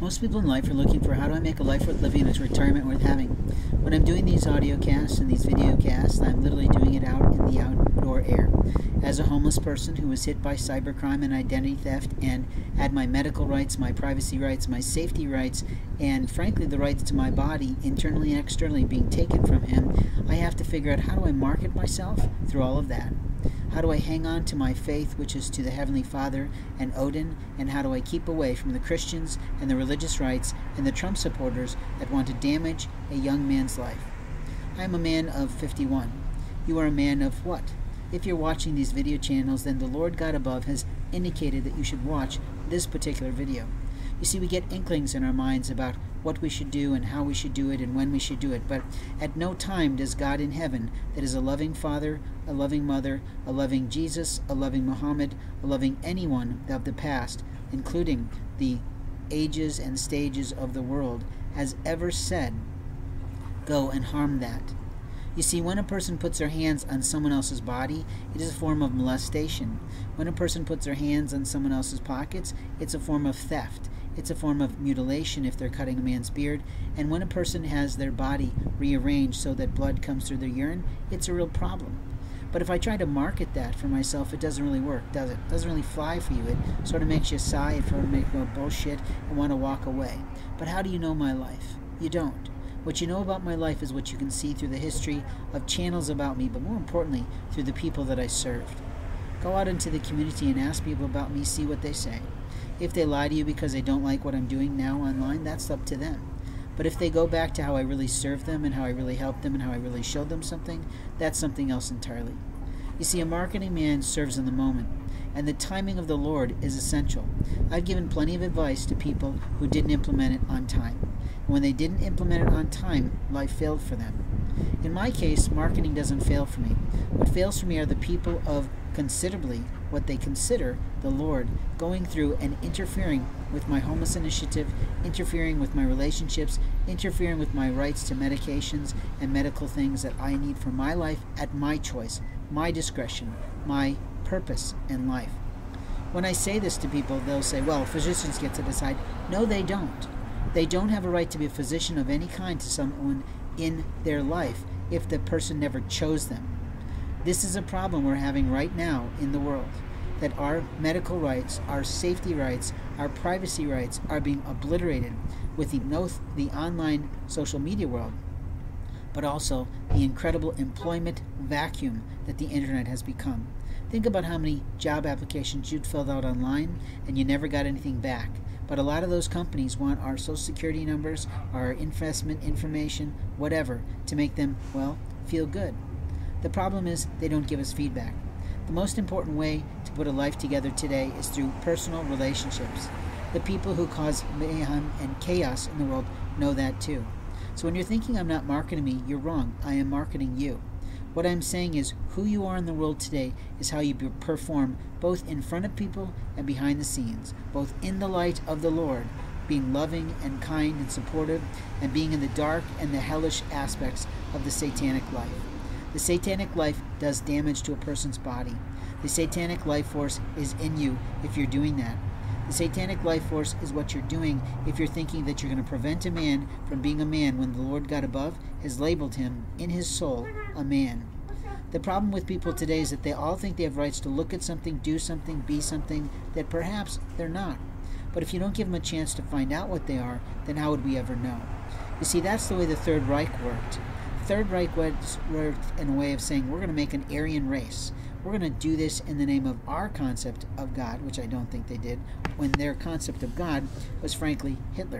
Most people in life are looking for how do I make a life worth living and a retirement worth having. When I'm doing these audio casts and these video casts, I'm literally doing it out in the outdoor air. As a homeless person who was hit by cybercrime and identity theft and had my medical rights, my privacy rights, my safety rights, and frankly the rights to my body internally and externally being taken from him, I have to figure out how do I market myself through all of that. How do I hang on to my faith, which is to the Heavenly Father and Odin, and how do I keep away from the Christians and the religious rights and the Trump supporters that want to damage a young man's life? I am a man of 51. You are a man of what? If you're watching these video channels, then the Lord God above has indicated that you should watch this particular video. You see, we get inklings in our minds about what we should do and how we should do it and when we should do it, but at no time does God in heaven, that is a loving Father, a loving Mother, a loving Jesus, a loving Muhammad, a loving anyone of the past, including the ages and stages of the world, has ever said, go and harm that. You see, when a person puts their hands on someone else's body, it is a form of molestation. When a person puts their hands on someone else's pockets, it's a form of theft. It's a form of mutilation if they're cutting a man's beard. And when a person has their body rearranged so that blood comes through their urine, it's a real problem. But if I try to market that for myself, it doesn't really work, does it? It doesn't really fly for you. It sort of makes you sigh, it sort of makes you go bullshit and want to walk away. But how do you know my life? You don't. What you know about my life is what you can see through the history of channels about me, but more importantly, through the people that I served. Go out into the community and ask people about me, see what they say. If they lie to you because they don't like what I'm doing now online, that's up to them. But if they go back to how I really served them and how I really helped them and how I really showed them something, that's something else entirely. You see, a marketing man serves in the moment, and the timing of the Lord is essential. I've given plenty of advice to people who didn't implement it on time. And when they didn't implement it on time, life failed for them. In my case, marketing doesn't fail for me. What fails for me are the people of considerably what they consider the Lord, going through and interfering with my homeless initiative, interfering with my relationships, interfering with my rights to medications and medical things that I need for my life at my choice, my discretion, my purpose in life. When I say this to people, they'll say, well, physicians get to decide. No, they don't. They don't have a right to be a physician of any kind to someone in their life if the person never chose them. This is a problem we're having right now in the world, that our medical rights, our safety rights, our privacy rights are being obliterated with the online social media world, but also the incredible employment vacuum that the internet has become. Think about how many job applications you'd filled out online and you never got anything back. But a lot of those companies want our social security numbers, our investment information, whatever, to make them, well, feel good. The problem is they don't give us feedback. The most important way to put a life together today is through personal relationships. The people who cause mayhem and chaos in the world know that too. So when you're thinking I'm not marketing me, you're wrong. I am marketing you. What I'm saying is who you are in the world today is how you perform both in front of people and behind the scenes, both in the light of the Lord, being loving and kind and supportive, and being in the dark and the hellish aspects of the satanic life. The satanic life does damage to a person's body. The satanic life force is in you if you're doing that. The satanic life force is what you're doing if you're thinking that you're going to prevent a man from being a man when the Lord God above has labeled him in his soul a man. The problem with people today is that they all think they have rights to look at something, do something, be something that perhaps they're not. But if you don't give them a chance to find out what they are, then how would we ever know? You see, that's the way the Third Reich worked. The Third Reich worked in a way of saying, we're going to make an Aryan race. We're going to do this in the name of our concept of God, which I don't think they did, when their concept of God was frankly Hitler.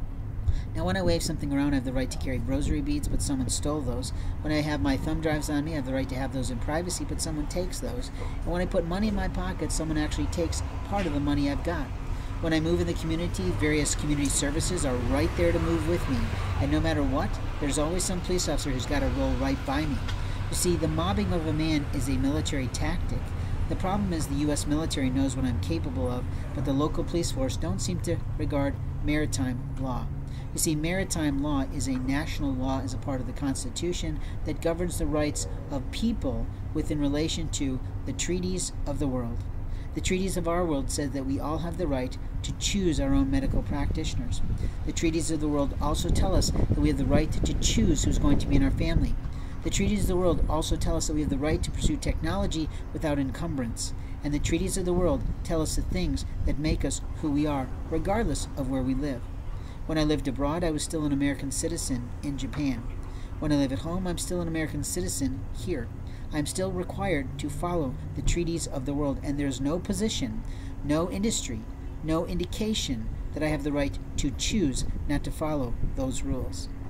Now when I wave something around, I have the right to carry rosary beads, but someone stole those. When I have my thumb drives on me, I have the right to have those in privacy, but someone takes those. And when I put money in my pocket, someone actually takes part of the money I've got. When I move in the community, various community services are right there to move with me. And no matter what, there's always some police officer who's got to roll right by me. You see, the mobbing of a man is a military tactic. The problem is the U.S. military knows what I'm capable of, but the local police force don't seem to regard maritime law. You see, maritime law is a national law as a part of the Constitution that governs the rights of people within relation to the treaties of the world. The treaties of our world said that we all have the right to choose our own medical practitioners. The treaties of the world also tell us that we have the right to choose who's going to be in our family. The treaties of the world also tell us that we have the right to pursue technology without encumbrance. And the treaties of the world tell us the things that make us who we are, regardless of where we live. When I lived abroad, I was still an American citizen in Japan. When I live at home, I'm still an American citizen here. I'm still required to follow the treaties of the world, and there's no position, no industry, no indication that I have the right to choose not to follow those rules.